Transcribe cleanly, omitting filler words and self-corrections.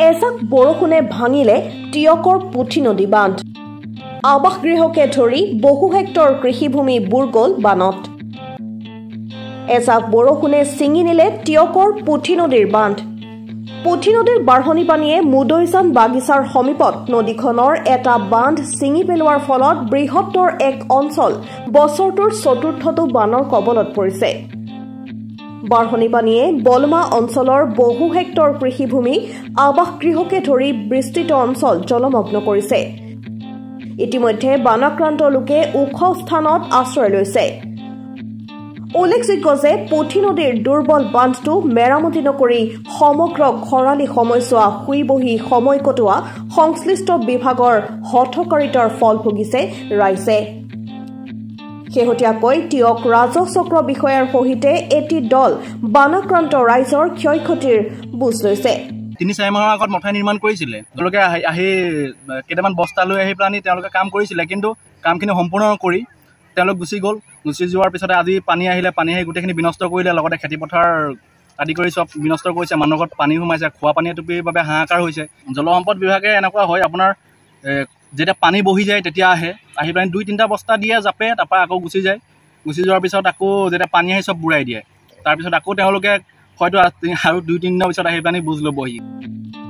এজাক বৰষুণে ভাঙিলে টিয়কৰ পুঠি নদী বান্ধ। আৱাসগৃহকে ধৰি বহু হেক্টৰ কৃষিভূমি বুৰ গ'ল বানত। এজাক বৰষুণে ছিঙি নিলে টিয়কৰ পুঠি নদীৰ বান্ধ। পুঠি নদীৰ বাঢ়নি পানীয়ে মুদৈজান বাগিচাৰ সমীপত নদীখনৰ এটা বান্ধ ছিঙি পেলোৱাৰ ফলত বৃহত্তৰ এক অঞ্চল বছৰটোৰ চতুৰ্থটো বানৰ কবলত পৰিছে। বাঢ়নি পানীয়ে বলমা অঞ্চলৰ বহু হেক্টৰ কৃষিভূমি আৱাসগৃহকে ধৰি বিস্তৃত অঞ্চল জলমগ্ন কৰিছে। ইতিমধ্যে বানাক্ৰান্ত লোকে ওখ স্থানত আশ্ৰয় লৈছে। উল্লেখযোগ্য যে পুঠি নদীৰ দুৰ্বল বান্ধটো মেৰামতি নকৰি সমগ্ৰ খৰালি সময়ছোৱা শুই বহি সময় কটোৱা সংশ্লিষ্ট বিভাগৰ হঠকাৰিতাৰ ফল ভুগিছে ৰাইজে। শেহতীয়াকৈ টিয়ক ৰাজহ চক্ৰ বিষয়াৰ সহিতে এটি দল বানাক্ৰান্ত ৰাইজৰ ক্ষয় ক্ষতিৰ বুজ লৈছে। ৩-৪ মাহৰ আগত মথাই নিৰ্মাণ কৰিছিলে। তেওঁলোকে আহি কেইটামান বস্তা লৈ আহি পেলাই তেওঁলোকে কাম কৰিছিলে, কিন্তু কামখিনি সম্পূৰ্ণ নকৰি তেওঁলোক গুচি গ'ল। গুচি যোৱাৰ পিছতে আজি পানী আহিলে, পানী আহি গোটেইখিনি বিনষ্ট কৰিলে, লগতে খেতিপথাৰ আদি কৰি চব বিনষ্ট কৰিছে। মানুহৰ ঘৰত পানী সোমাইছে, খোৱা পানী টুপিৰ বাবে হাহাকাৰ হৈছে। জলসম্পদ বিভাগে এনেকুৱা হয়, আপোনাৰ যেতিয়া পানী বহি যায় তেতিয়া আহি পেলাই 2-3টা বস্তা দিয়ে জাপে, তাৰপৰা আকৌ গুচি যায়। গুচি যোৱাৰ পিছত আকৌ যেতিয়া পানী আহি চব বুৰাই দিয়ে। তাৰপিছত আকৌ তেওঁলোকে হয়তো আৰু 2-3 দিনৰ পিছত আহি পেলাই বুজ ল'বহি।